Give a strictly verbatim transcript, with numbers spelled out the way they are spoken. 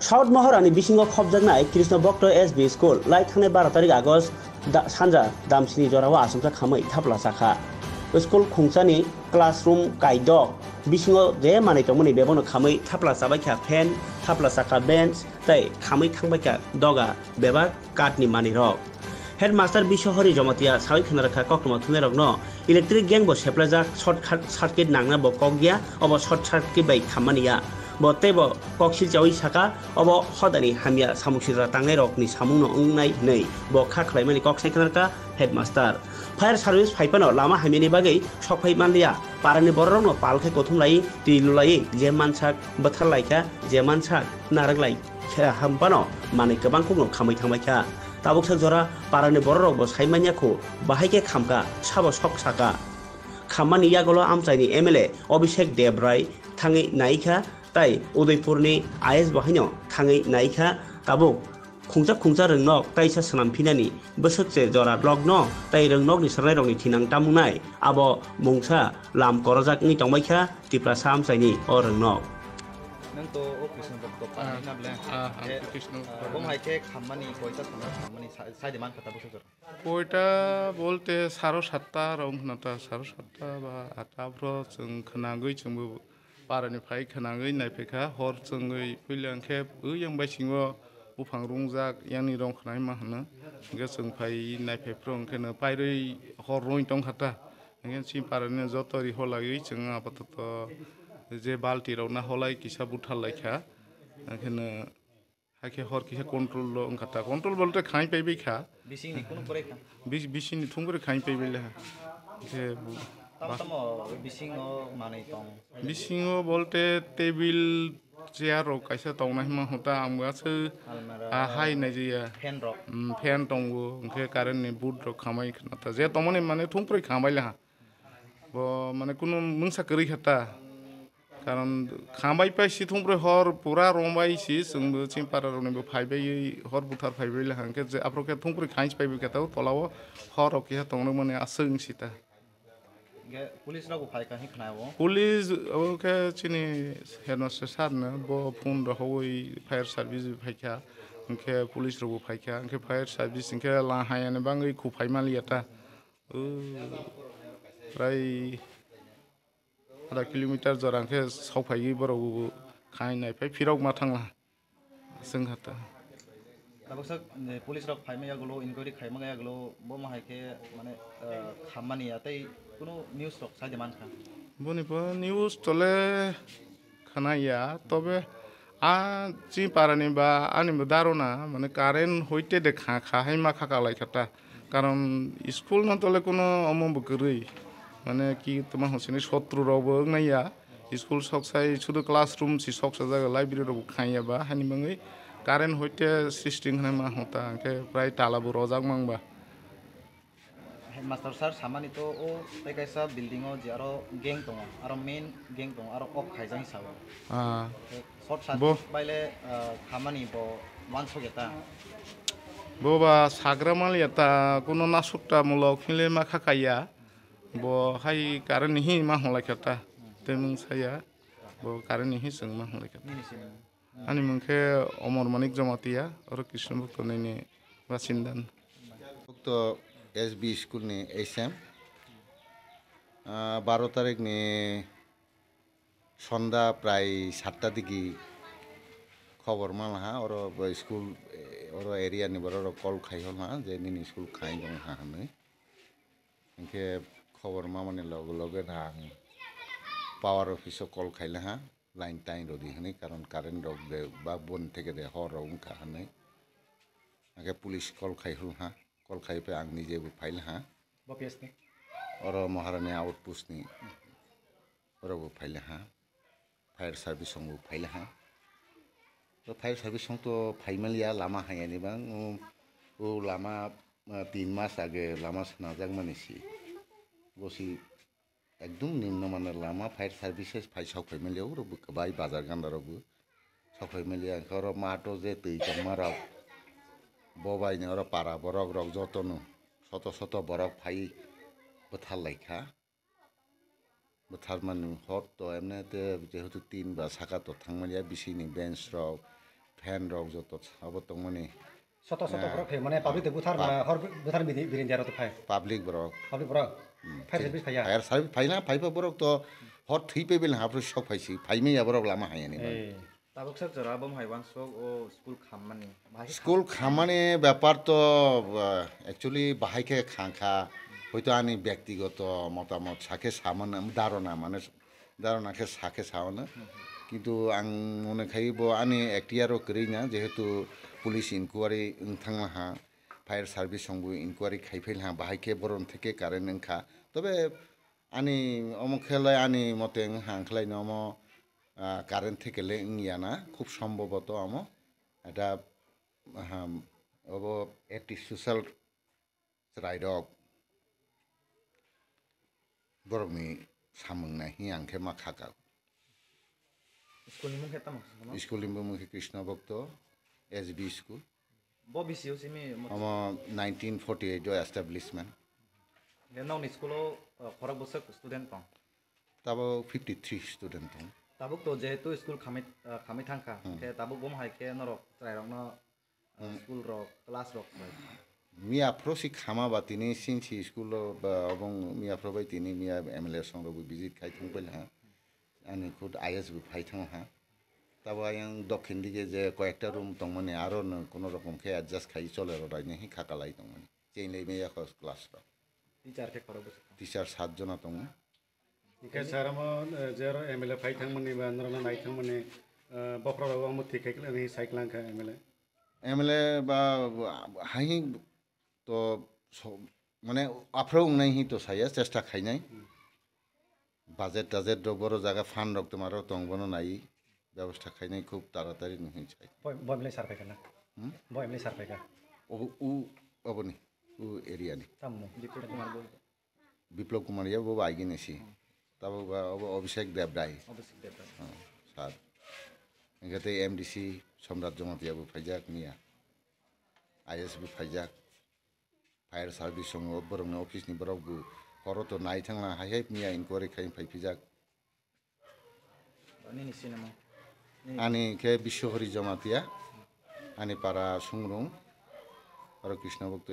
south महरानि बिसिङाव खबजानाय Krishna भक्त S B school लाइ थांनाय बार तारिख आगस्ट सानजा दामसिनि जराव आसमसा खामै थाब्ला साखा स्कुल खुंसानि क्लासरूम गाइदक बिसिङाव जे मानै दंमोन बेबावनो खामै थाब्ला जाबायखा फेन थाब्ला साखा बेन्च ताइ खामै थांबायखा दगा बेबा काटनि मानि रक हेडमास्टार बिशहरी जमातिया सावै खोनारखा कक्रमा थुने रगनो इलेक्ट्रिक गेंग बो सेप्लाजाक शर्ट सार्किट नांना बो कक गया अब शर्ट सार्किट बाइ खामानिया बतेबो कक्सिल जावै साका अब हदानि हामिया सामुसिरा तांनाय रकनि सामुनो उंनाय नै बो खाखलायमानि कक्साय खोनारखा हेडमास्टार फायर सार्विस फाइपानो लामा हामिनि बागै सकफाइ मानलिया पारानि बररनो पालखै कोथुमलाय तिलुलाय जे मानसाक बोथारलायखा जे मानसाक नारगलाय हामपानो माने गोबां कुनो खामै थांबायखा ताबुकसा जरा पारानि बररबो साइमानियाखौ बाहायके खामका साबो सक साका खामानि यागलो आमचाइनि एमएलए अभिषेक देबराय थाङै नायखा ताइ उदयपुरनि आइएस बाहायनो थाङै नायखा ताबुक खुंजा खुंजा रोंनक ताइसा सनामफिनानि बोसोरसे जरा लग्न ताइ रोंनकनि सरनाय रंनि थिनां तामुनाय आबो मुंसा लाम करजाकनि तंबायखा तिप्रा सामचाइनि अ रोंनक नों तो ओ कृष्ण भक्त पानी ना ब्ले ए कृष्ण बम हाइके खामानी कोइटा संना खामानी साइड मान कथा बसो कोइटा बोलते सारो सत्ता रंग नता सारो सत्ता बा आटाफ्रो जों खनागै जोंबो पारानिफ्राय खनागै नायफेखा हर जोङै फैलांखे ओयं बायसिङो उफां रुंजाक यानि रं खनाय मा होनो गे जों फाय नायफेफ्रो ओंखेनो पायरै हर रंइ दं खाता ओंखेन सि पारानि जतरि हलागै जों आपातत जे बाल्टी रौना हलाय किसा बुथाल लायखा ओंखेनो हाके हर किसा कंट्रोल लो ओंखाता कंट्रोल बोलते खाइ पाइबै खा बिसिंनि कुनु करे खा बिस बिसिनि थुंगरे खाइ पाइबैला जे तम तम बिसिङो मानै तंग बिसिङो बोलते टेबिल चेयर रो कैसा तंनाय मा होता आमगासो हाय नायजिया फेन रो फेन तंगो ओंखे कारेन्ट नि बुट रो खामाय खनाता जे तमने माने थुंप्रै खामायला बो माने कुनु मुंसा करै खता कारण खामाय पाइसि थुंप्रै हर पूरा रंबायसि जोंबो चिमपारा रनैबो फाइबै हर बुथार फाइबै लाहांके जे आप्रके थुंप्रै खाइस पाइबै खता तलाव हर ओके तंनो माने असंग सिता गे पुलिस रागो फाइका हि खनायो पुलिस ओके चिनि हेडमास्टर सारनो बो फोन रहोय फायर सर्विस फाइका ओंखे पुलिस रगो फाइका ओंखे फायर सर्विस ओंखे लाहायाने बाङै खुफाय मालियाता ओ प्राय आधा किलोमीटर जरांखे सावफायै बराव खाय नायफाय फिराव मा थांला जोंहाता ताबसक पुलिस राग फाइमा यागलो इनक्वायरी खाइमा यागलो बो माहायके माने खामानि आतै कुनु न्यूज रक साइड मान खा बनिबो न्यूज तले खनाया तबे आ चि पारानि बा आनिबो दारोना माने कारेन्ट होइते दे खा खाहाय मा खाका लायखाता कारण स्कुल न तले कुनु अमबो गरै माने कि तमा हसिनि शत्रु रावबो नाया स्कुल सकसाय सुदु क्लासरूम सि सकसा जागा लाइब्रेरी रावबो खाया बा हानि मंगै कारेन्ट होइते सिस्टिम हने मा होता के प्राय तालाबो रजाक मांबा हेडमास्टर सर सामानि तो ओ तैकाइसा बिल्डिंगो जे आरो गेंग दङ आरो मेन गेंग दङ आरो अफ खाइजा हिसाबै आ शर्ट सार्किट बाइले खामानि बो वान सगेता बोबा साग्रामालियाता कुनो नासुकता मुलक खिले मा खाकाया बो हाय कारेन्ट हि मा हलायखाता तेमन साया बो कारेन्ट हि जों मा हलायखाता आनि मुंखे अमर मानिक जमातिया और कृष्ण भक्त नैने बासिन्दान भक्त एस बी स्कूल ने एसएम बारो तारीख ने सन्दा प्राय सातटा दिखी खबर माला और स्कूल और एरिया नि बरो कल खाइहल हा जे नि स्कूल खाइ दं हा हने इनके खबर मा माने लगे लगे ना पावर ऑफिस कल खाइला हा लाइन टाइन रदि हने कारण कारेन्ट रग दे बा बन थेके दे हर रग का हने आगे पुलिस कल खाइहल हा कल खाइपे आं निजेबो फाइल हा बपिएसनि और महारानी आउटपोस्ट नि बराबो फाइल हा फायर सर्विस संगो फाइल हा तो फायर सर्विस संग तो फाइमालिया लामा हायानि बां ओ लामा तीन मास आगे लामा नाजाक मानिसि बसि एकदम निम्न माने लामा फायर सर्विसेस फाइ साव फाइमालियाव रबो बाय बाजार गान्दारावबो साव फाइमालिया खर माटो जे तै जमारा बबाई ने और पारा बरक रक जतनो शत शत बरक फाइ बथाल लाइखा बथाल मान हट तो एमने ते जेहेतु तीन बा साका तो थांमालिया बिसिनि बेंच रक fan rok joto abo tongmani soto soto borok phe mane public de buthar ma hor buthar birin jaro to phai public borok public borok fire service phaya fire service phaina phaipa borok to hor thui pebel hapro sok phaisi phaime ya borok lama hayani tabuk sak jara bom hai wan sok o school khammani school খামানে ব্যাপার তো actually বাহাইকে খাঁখা হয়তো আনি ব্যক্তিগত মতামত সাকে সামান্য ধারণা মানে ধারণাকে সাকে সাওয়ানো কিন্তু আং মনে খাইব আনি একটিয়ারও করি না যেহেতু পুলিশ ইনকোয়ারি থাংলাহা ফায়ার সার্ভিস সঙ্গে ইনকোয়ারি খাইফেলহা বাহাইকে বরণ থেকে কারেন্ট ওংখা তবে আনি অমুক খেলায় আনি মতে হাংখলাই নম কারেন্ট থেকে লে ইয়ানা খুব সম্ভবত আম এটা হ্যাঁ अब एटी सोशल राइडक बरकनि सामंनाय हि आंखे मा खाका स्कूल नि मुखे तम स्कूल नि मुखे कृष्ण भक्त एसबी स्कूल बो बिसियो सिमी हम नाइनटीन फोर्टी एट जो एस्टैब्लिशमेंट लेनाव नि स्कूलो खरक बसक स्टूडेंट पं ताबो फिफ्टी थ्री स्टूडेंट पं ताबुक तो जेहेतु स्कूल खामि खामि थांखा के ताबुक बम हाइके नरक ट्राइरकनो स्कूल रक क्लास रक मिया फ्रोसी खामा बातिनि सिनसी स्कूल अबं मिया फ्रोबाय तिनि मिया एमएलए संग विजिट खाइथं पइला आनि खुद आईएस बि फाइथं हा ताबो आं दक्षिण दिगे जे कयेकटा रूम दंमोन आरो कोनो रकम के एडजस्ट खाइ चले रायनि हि खाकालाय दंमोन चेइलै मेया क्लास र टीचर के खरक टीचर सात जना दं के साराम जेरो एमएलए फाइथं मनि बा नरना नाइथं मनि बफ्राव मुथि खाइकलानि साइक्लांखा एमएलए एमएलए बा हाई तो माने आफ्रो उंनाय हि तो साया चेष्टा खाइनाय बाजेट टाजेट दो बरो जागा फान रक तमारो तंगबनो नाई व्यवस्था खाइनाय खूब तारातारि नहि छाय बयमले सारफायका ना बयमले सारफायका ओ उ अबनि उ एरिया नि तामनो विप्लव कुमार बोल विप्लव कुमार या बो आइगिनेसि तब अब अभिषेक देवराय अभिषेक देवराय हां सार एगते एमडीसी सम्राट जमातियाबो फाइजाक मिया आईएसबी फाइजाक फायर सार्भिस संग बरंनो ऑफिस नि बरबो हरतो नाय थांला हाय मिया इनक्वायरी खाइ फाइफिजाक अनि नि सिनेमा आनि के विश्वहरि जमातिया आनि पारा सुंग्रुं और कृष्ण भक्त